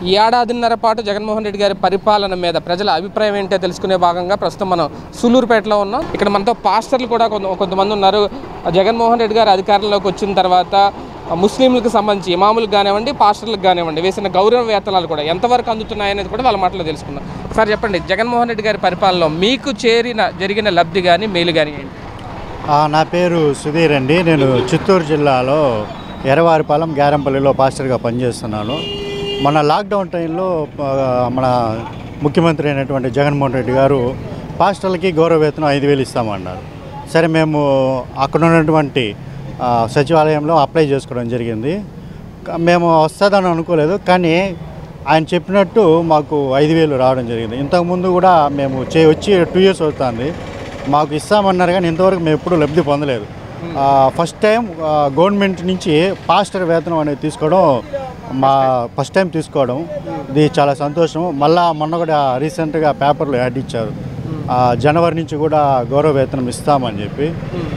ఈ ఏడాదిన్నర పాటు జగన్మోహన్ రెడ్డి గారి పరిపాలన మీద ప్రజల అభిప్రాయం ఏంటో తెలుసుకునే భాగంగా ప్రస్తుతం మనం సూలూరుపేటలో ఉన్నాం. ఇక్కడ మనతో పాస్టర్లు కూడా కొంతమంది ఉన్నారు. జగన్మోహన్ రెడ్డి గారు అధికారంలోకి వచ్చిన తర్వాత ముస్లింలకు సంబంధించి ఇమాములకు కానివ్వండి, పాస్టర్లకు కానివ్వండి వేసిన గౌరవ వేతనాలు కూడా ఎంతవరకు అందుతున్నాయనేది కూడా వాళ్ళ మాటలో తెలుసుకుందాం. సార్ చెప్పండి, జగన్మోహన్ రెడ్డి గారి పరిపాలనలో మీకు జరిగిన లబ్ధి కానీ మేలు కానీ ఏంటి? నా పేరు సుధీర్ అండి. నేను చిత్తూరు జిల్లాలో ఎర్రవారిపాలెం గ్యారంపల్లిలో పాస్టర్గా పనిచేస్తున్నాను. మన లాక్డౌన్ టైంలో మన ముఖ్యమంత్రి అయినటువంటి జగన్మోహన్ రెడ్డి గారు పాస్టర్లకి గౌరవ వేతనం 5,000 ఇస్తామన్నారు. సరే, మేము అక్కడ ఉన్నటువంటి సచివాలయంలో అప్లై చేసుకోవడం జరిగింది. మేము వస్తుందని అనుకోలేదు, కానీ ఆయన చెప్పినట్టు మాకు 5,000 రావడం జరిగింది. ఇంతకుముందు కూడా మేము వచ్చి 2 years అవుతుంది. మాకు ఇస్తామన్నారు, కానీ ఇంతవరకు మేము ఎప్పుడూ లబ్ధి పొందలేదు. ఫస్ట్ టైం గవర్నమెంట్ నుంచి పాస్టర్ వేతనం అనేది తీసుకోవడం ఫస్ట్ టైం తీసుకోవడం ఇది చాలా సంతోషం. మొన్న కూడా రీసెంట్గా పేపర్లో యాడ్ ఇచ్చారు, జనవరి నుంచి కూడా గౌరవ వేతనం ఇస్తామని చెప్పి.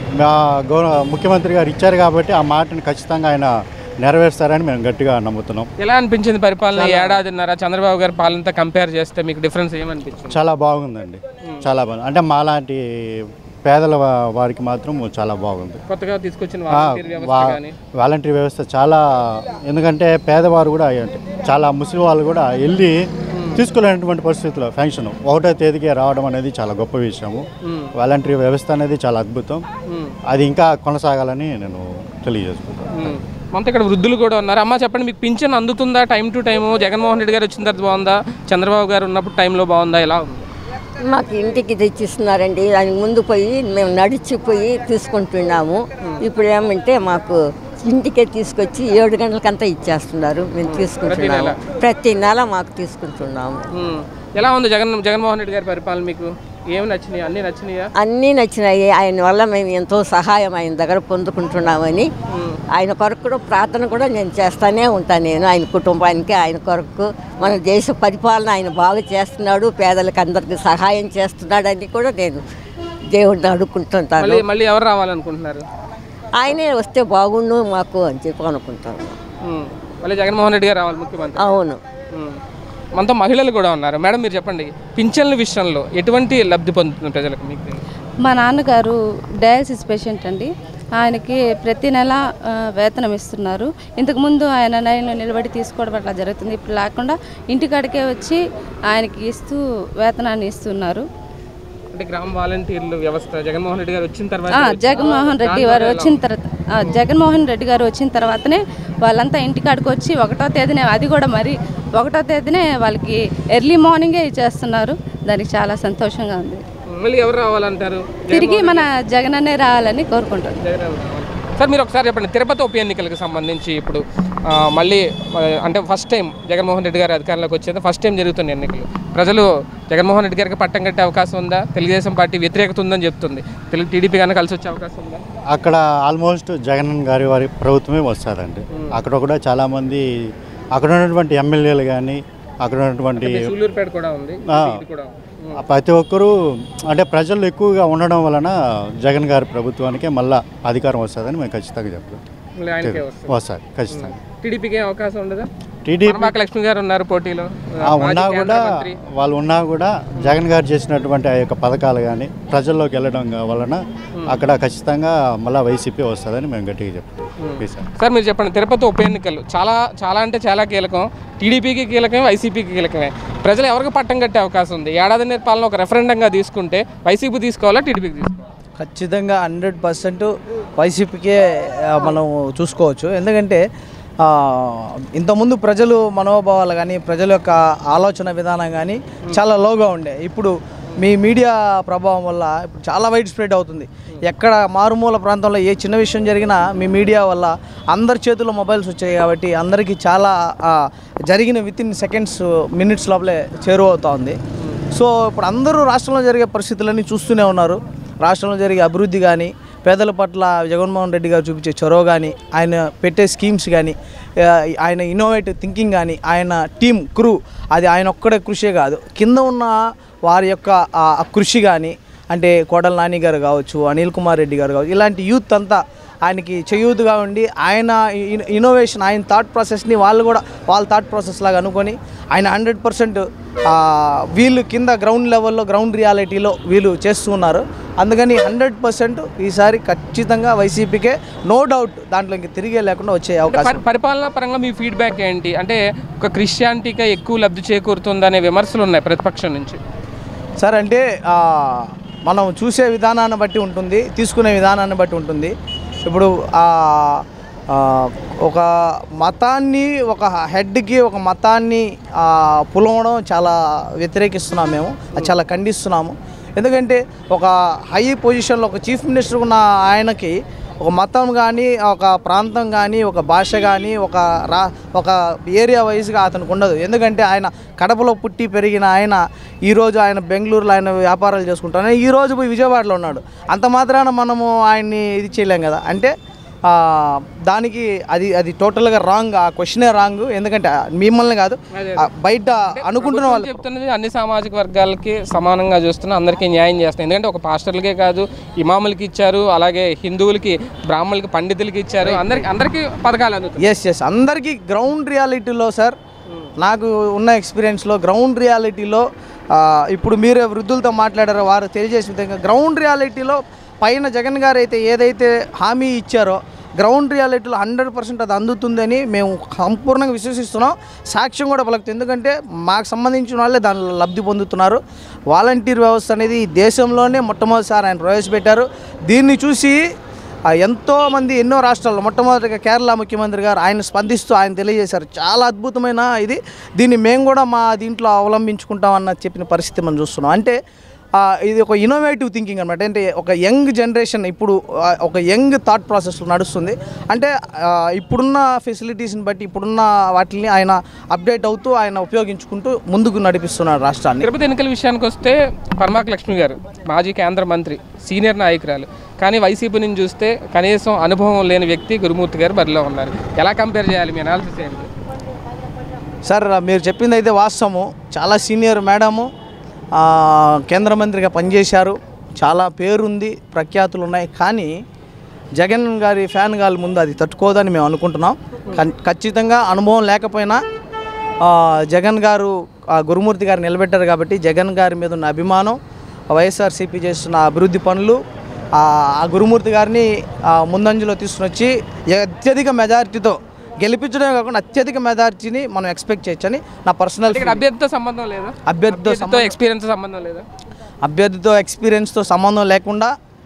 ముఖ్యమంత్రి గారు ఇచ్చారు కాబట్టి ఆ మాటని ఖచ్చితంగా ఆయన నెరవేరుస్తారని మేము గట్టిగా నమ్ముతున్నాం. ఎలా అనిపించింది పరిపాలన? ఏడాదిన్నర చంద్రబాబు గారి పాలనతో కంపేర్ చేస్తే మీకు డిఫరెన్స్ ఏమనిపించింది? చాలా బాగుందండి, చాలా బాగుంది. అంటే మాలాంటి పేదల వారికి మాత్రం చాలా బాగుంది. కొత్తగా తీసుకొచ్చిన వాలంటీర్ వ్యవస్థ చాలా, ఎందుకంటే పేదవారు కూడా చాలా ముస్లిం వాళ్ళు కూడా వెళ్ళి తీసుకోలేనటువంటి పరిస్థితుల్లో పెన్షన్ 1వ తేదీకే రావడం అనేది చాలా గొప్ప విషయము. వాలంటీర్ వ్యవస్థ అనేది చాలా అద్భుతం. అది ఇంకా కొనసాగాలని నేను తెలియజేసుకుంటాను. మనతో ఇక్కడ వృద్ధులు కూడా ఉన్నారు. అమ్మ చెప్పండి, మీకు పింఛన్ అందుతుందా time to time? Jaganmohan Reddy గారు వచ్చిన తర్వాత బాగుందా, చంద్రబాబు గారు ఉన్నప్పుడు టైంలో బాగుందా, ఎలా ఉంది? మాకు ఇంటికి తెచ్చిస్తున్నారండి. దానికి ముందు పోయి మేము నడిచిపోయి తీసుకుంటున్నాము. ఇప్పుడు ఏమంటే మాకు ఇంటికే తీసుకొచ్చి 7 గంటలకంతా ఇచ్చేస్తున్నారు. మేము తీసుకుంటున్నాము, ప్రతి నెల మాకు తీసుకుంటున్నాము. ఎలా ఉంది జగన్మోహన్ రెడ్డి గారి పరిపాలన? మీకు ఏమి నచ్చినాయి? అన్నీ నచ్చినాయా? అన్నీ నచ్చినాయి. ఆయన వల్ల మేము ఎంతో సహాయం ఆయన దగ్గర పొందుకుంటున్నామని ఆయన కొరకు కూడా ప్రార్థన కూడా నేను చేస్తానే ఉంటాను. నేను ఆయన కుటుంబానికి, ఆయన కొరకు, మన దేశ పరిపాలన ఆయన బాగా చేస్తున్నాడు, పేదలకు అందరికీ సహాయం చేస్తున్నాడని కూడా నేను దేవుడిని అడుక్కుంటుంటాను. మళ్ళీ ఎవరు రావాలనుకుంటున్నారు? ఆయనే వస్తే బాగుండు మాకు అని చెప్పి అనుకుంటాను. మళ్ళీ జగన్మోహన్ రెడ్డి గారు రావాలి ముఖ్యమంత్రి? అవును. మనతో మహిళలు కూడా ఉన్నారు. మేడం, మీరు చెప్పండి, పింఛన్ల విషయంలో ఎటువంటి లబ్ధి పొందుతుంది ప్రజలకు? మీకు మా నాన్నగారు డయాలసిస్ పేషెంట్ అండి. ఆయనకి ప్రతి నెల వేతనం ఇస్తున్నారు. ఇంతకుముందు ఆయన లైన్లో నిలబడి తీసుకోవడం అట్లా జరుగుతుంది. ఇప్పుడు లేకుండా ఇంటికాడికే వచ్చి ఆయనకి ఇస్తూ వేతనాన్ని ఇస్తున్నారు. అంటే గ్రామ వాలంటీర్లు వ్యవస్థ జగన్మోహన్ రెడ్డి గారు వచ్చిన తర్వాత జగన్మోహన్ రెడ్డి గారు వచ్చిన తర్వాతనే వాళ్ళంతా ఇంటికాడికి వచ్చి 1వ తేదీనే, అది కూడా మరి 1వ తేదీనే వాళ్ళకి ఎర్లీ మార్నింగే ఇచ్చేస్తున్నారు. దానికి చాలా సంతోషంగా ఉంది. మళ్ళీ ఎవరు రావాలంటారు? తిరిగి మన జగన్ అనే రావాలని కోరుకుంటారు. సార్, మీరు ఒకసారి చెప్పండి, తిరుపతి ఉప ఎన్నికలకు సంబంధించి ఇప్పుడు మళ్ళీ అంటే ఫస్ట్ టైం జగన్మోహన్ రెడ్డి గారి అధికారంలోకి వచ్చేది ఫస్ట్ టైం జరుగుతున్న ఎన్నికలు. ప్రజలు జగన్మోహన్ రెడ్డి గారికి పట్టం కట్టే అవకాశం ఉందా? తెలుగుదేశం పార్టీ వ్యతిరేకత ఉందని చెప్తుంది. టీడీపీ కన్నా కలిసి వచ్చే అవకాశం ఉందా? అక్కడ ఆల్మోస్ట్ జగన్ వారి ప్రభుత్వమే వస్తుందండి. అక్కడ కూడా చాలామంది అక్కడ ఉన్నటువంటి ఎమ్మెల్యేలు కానీ, అక్కడ ఉన్నటువంటి సూలూరుపేట కూడా ఉంది, ప్రతి ఒక్కరూ అంటే ప్రజలు ఎక్కువగా ఉండడం వలన జగన్ గారి ప్రభుత్వానికే మళ్ళీ అధికారం వస్తుందని మేము ఖచ్చితంగా చెప్తాం. వస్తారు ఖచ్చితంగా. టీడీపీకి అవకాశం ఉండదా? టీడీపీ లక్ష్మి గారు ఉన్నారు పోటీలో, ఉన్నా కూడా జగన్ గారు చేసినటువంటి ఆ యొక్క పథకాలు కానీ ప్రజల్లోకి వెళ్ళడం వలన అక్కడ ఖచ్చితంగా మళ్ళీ వైసీపీ వస్తుందని మేము గట్టిగా చెప్తాం. సార్, మీరు చెప్పండి, తిరుపతి ఉప ఎన్నికలు చాలా అంటే చాలా కీలకం. టీడీపీకి కీలకమే, వైసీపీకి కీలకమే. ప్రజలు ఎవరికి పట్టం కట్టే అవకాశం ఉంది? ఏడాదిన్నర పాలన ఒక రెఫరెండంగా తీసుకుంటే వైసీపీ తీసుకోవాలా, టీడీపీకి తీసుకోవాలి? ఖచ్చితంగా 100% వైసీపీకే మనం చూసుకోవచ్చు. ఎందుకంటే ఇంతకుముందు ప్రజలు మనోభావాలు కానీ, ప్రజల యొక్క ఆలోచన విధానం కానీ చాలా లోగా ఉండే. ఇప్పుడు మీ మీడియా ప్రభావం వల్ల ఇప్పుడు చాలా వైడ్ స్ప్రెడ్ అవుతుంది. ఎక్కడ మారుమూల ప్రాంతంలో ఏ చిన్న విషయం జరిగినా మీ మీడియా వల్ల అందరి చేతుల్లో మొబైల్స్ వచ్చాయి కాబట్టి అందరికీ చాలా జరిగిన వితిన్ సెకండ్స్, మినిట్స్ లోపలే చేరువవుతూ ఉంది. సో ఇప్పుడు అందరూ రాష్ట్రంలో జరిగే పరిస్థితులన్నీ చూస్తూనే ఉన్నారు. రాష్ట్రంలో జరిగే అభివృద్ధి కానీ, పేదల పట్ల జగన్మోహన్ రెడ్డి గారు చూపించే చొరవ కానీ, ఆయన పెట్టే స్కీమ్స్ కానీ, ఆయన ఇన్నోవేటివ్ థింకింగ్ కానీ, ఆయన టీమ్ క్రూ, అది ఆయన ఒక్కడే కృషే కాదు, కింద ఉన్న వారి యొక్క కృషి కానీ, అంటే కోడల నాని గారు కావచ్చు, అనిల్ కుమార్ రెడ్డి గారు కావచ్చు, ఇలాంటి యూత్ అంతా ఆయనకి చేయూతుగా ఉండి ఆయన ఇన్నోవేషన్, ఆయన థాట్ ప్రాసెస్ని వాళ్ళు కూడా వాళ్ళ థాట్ ప్రాసెస్ లాగా అనుకొని ఆయన 100% వీళ్ళు కింద గ్రౌండ్ లెవెల్లో, గ్రౌండ్ రియాలిటీలో వీళ్ళు చేస్తూ ఉన్నారు. అందుకని 100% ఈసారి ఖచ్చితంగా వైసీపీకే, నో డౌట్, దాంట్లో ఇంక తిరిగే లేకుండా వచ్చే అవకాశం. పరిపాలనా పరంగా మీ ఫీడ్బ్యాక్ ఏంటి? అంటే ఒక క్రిస్టియానిటీగా ఎక్కువ లబ్ధి చేకూరుతుందనే విమర్శలు ఉన్నాయి ప్రతిపక్షం నుంచి. సార్ అంటే మనం చూసే విధానాన్ని బట్టి ఉంటుంది, తీసుకునే విధానాన్ని బట్టి ఉంటుంది. ఇప్పుడు ఒక మతాన్ని, ఒక హెడ్కి ఒక మతాన్ని పులవడం చాలా వ్యతిరేకిస్తున్నాము మేము, అది చాలా ఖండిస్తున్నాము. ఎందుకంటే ఒక హై పొజిషన్లో ఒక చీఫ్ మినిస్టర్ ఉన్న ఆయనకి ఒక మతం కానీ, ఒక ప్రాంతం కానీ, ఒక భాష కానీ, ఒక ఏరియా వైజ్గా అతనికి ఉండదు. ఎందుకంటే ఆయన కడపలో పుట్టి పెరిగిన ఆయన ఈరోజు ఆయన బెంగళూరులో ఆయన వ్యాపారాలు చేసుకుంటాను, ఈరోజు పోయి విజయవాడలో ఉన్నాడు. అంత మాత్రాన మనము ఆయన్ని ఇది చేయలేం కదా. అంటే దానికి అది టోటల్గా రాంగ్, ఆ క్వశ్చనే రాంగ్. ఎందుకంటే మిమ్మల్ని కాదు, బయట అనుకుంటున్న వాళ్ళు చెప్తున్నది అన్ని సామాజిక వర్గాలకి సమానంగా చూస్తున్నా, అందరికీ న్యాయం చేస్తున్నారు. ఎందుకంటే ఒక పాస్టర్లకే కాదు, ఇమాములకి ఇచ్చారు, అలాగే హిందువులకి, బ్రాహ్మణులకి, పండితులకి ఇచ్చారు, అందరికీ పథకాలు అందుతాయి. ఎస్ అందరికీ గ్రౌండ్ రియాలిటీలో సార్, నాకు ఉన్న ఎక్స్పీరియన్స్లో గ్రౌండ్ రియాలిటీలో ఇప్పుడు మీరు వృద్ధులతో మాట్లాడారో వారు తెలియజేసిన విధంగా గ్రౌండ్ రియాలిటీలో పైన జగన్ గారు అయితే ఏదైతే హామీ ఇచ్చారో గ్రౌండ్ రియాలిటీలో 100% అది అందుతుందని మేము సంపూర్ణంగా విశ్వసిస్తున్నాం. సాక్ష్యం కూడా పలుకుతుంది. ఎందుకంటే మాకు సంబంధించిన వాళ్ళే దానిలో లబ్ధి పొందుతున్నారు. వాలంటీర్ వ్యవస్థ అనేది ఈ దేశంలోనే మొట్టమొదటిసారి ఆయన ప్రవేశపెట్టారు. దీన్ని చూసి ఎంతోమంది ఎన్నో రాష్ట్రాల్లో, మొట్టమొదటిగా కేరళ ముఖ్యమంత్రి గారు ఆయన స్పందిస్తూ ఆయన తెలియజేశారు. చాలా అద్భుతమైన ఇది, దీన్ని మేము కూడా మా దీంట్లో అవలంబించుకుంటామన్న చెప్పిన పరిస్థితి మనం చూస్తున్నాం. అంటే ఇది ఒక ఇన్నోవేటివ్ థింకింగ్ అనమాట. అంటే ఒక యంగ్ జనరేషన్ ఇప్పుడు ఒక యంగ్ థాట్ ప్రాసెస్ నడుస్తుంది. అంటే ఇప్పుడున్న ఫెసిలిటీస్ని బట్టి, ఇప్పుడున్న వాటిని ఆయన అప్డేట్ అవుతూ ఆయన ఉపయోగించుకుంటూ ముందుకు నడిపిస్తున్నారు రాష్ట్రాన్ని. తిరుపతి ఎన్నికల విషయానికి వస్తే పరమాక లక్ష్మి గారు మాజీ కేంద్ర మంత్రి, సీనియర్ నాయకురాలు, కానీ వైసీపీ నుంచి చూస్తే కనీసం అనుభవం లేని వ్యక్తి గురుమూర్తి గారు బరిలో ఉన్నారు. ఎలా కంపేర్ చేయాలి? మీ అనాలిసిస్ ఏంటి? సార్ మీరు చెప్పింది అయితే వాస్తవము. చాలా సీనియర్ మేడము, కేంద్ర మంత్రిగా పనిచేశారు, చాలా పేరుంది, ప్రఖ్యాతులు ఉన్నాయి. కానీ జగన్ గారి ఫ్యాన్ గారి ముందు అది తట్టుకోదని మేము అనుకుంటున్నాం. ఖచ్చితంగా అనుభవం లేకపోయినా జగన్ గారు గురుమూర్తి గారు నిలబెట్టారు కాబట్టి జగన్ గారి మీద ఉన్న అభిమానం, వైఎస్ఆర్సీపీ చేస్తున్న అభివృద్ధి పనులు ఆ గురుమూర్తి గారిని ముందంజలో తీసుకుని వచ్చి అత్యధిక మెజారిటీతో గెలిపించడమే కాకుండా అత్యధిక మెజారిటీని మనం ఎక్స్పెక్ట్ చేయొచ్చని నా పర్సనల్. అభ్యర్థితో సంబంధం లేదా? అభ్యర్థితో ఎక్స్పీరియన్స్ సంబంధం లేదా? అభ్యర్థితో ఎక్స్పీరియన్స్తో సంబంధం లేకుండా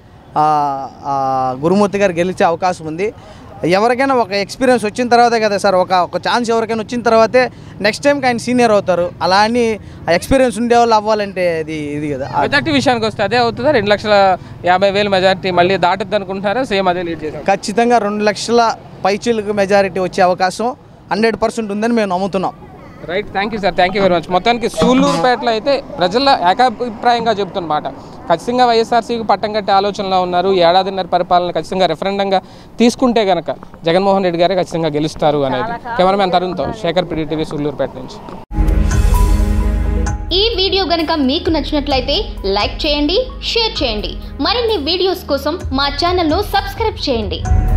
గురుమూర్తి గారు గెలిచే అవకాశం ఉంది. ఎవరికైనా ఒక ఎక్స్పీరియన్స్ వచ్చిన తర్వాతే కదా సార్, ఒక ఛాన్స్ ఎవరికైనా వచ్చిన తర్వాతే నెక్స్ట్ టైంకి ఆయన సీనియర్ అవుతారు. అలా అని ఎక్స్పీరియన్స్ ఉండేవాళ్ళు అవ్వాలంటే ఇది కదా. మెజార్టీ విషయానికి వస్తే అదే అవుతుందా? 2,50,000 మెజార్టీ మళ్ళీ దాటుద్ది అనుకుంటున్నారా? సేమ్ అదే లీడ్ చేశారు. ఖచ్చితంగా 2 లక్షల పైచీలకు మెజారిటీ వచ్చే అవకాశం 100% ఉందని మేము నమ్ముతున్నాం. Right, thank you sir, thank you very much. మొత్తానికి సూళ్ళూరుపేటలో అయితే ప్రజల ఏకాభిప్రాయంగా చెబుతున్నమాట, ఖచ్చితంగా వైఎస్ఆర్సీకి పట్టం కట్టే ఆలోచనలో ఉన్నారు. ఏడాదిన్నర పరిపాలన ఖచ్చితంగా రెఫరెండంగా తీసుకుంటే కనుక జగన్మోహన్ రెడ్డి గారే ఖచ్చితంగా గెలుస్తారు అనేది. కెమెరామెన్ తరుణ్తో శేఖర్, PDTV, సూళ్ళూరుపేట నుంచి. ఈ వీడియో గనుక మీకు నచ్చినట్లయితే లైక్ చేయండి, షేర్ చేయండి. మరిన్ని వీడియోస్ కోసం మా ఛానల్ను సబ్స్క్రైబ్ చేయండి.